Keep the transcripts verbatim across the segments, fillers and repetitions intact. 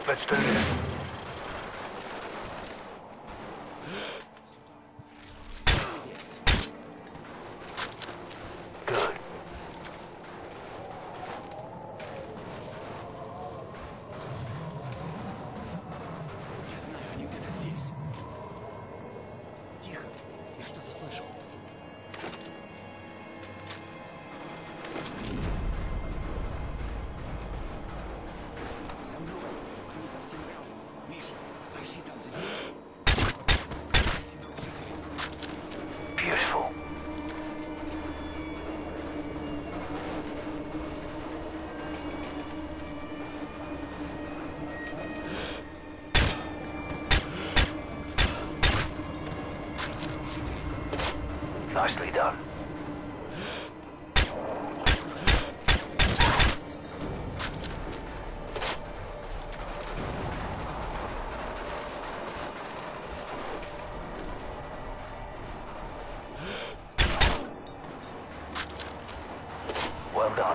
Let's do this. Good. Я знаю, они где-то здесь. Тихо, я что-то слышал. За мной, они совсем рядом. Миша, поищи там за ними. Beautiful. Nicely done. Well done.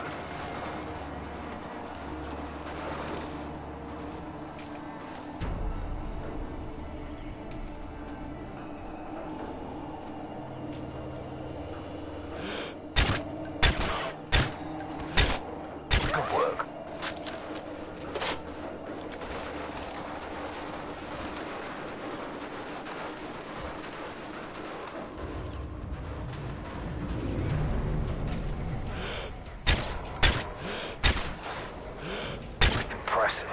Good work. Impressive.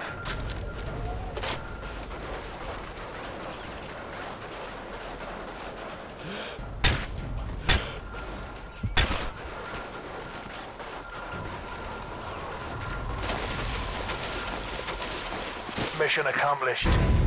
Mission accomplished.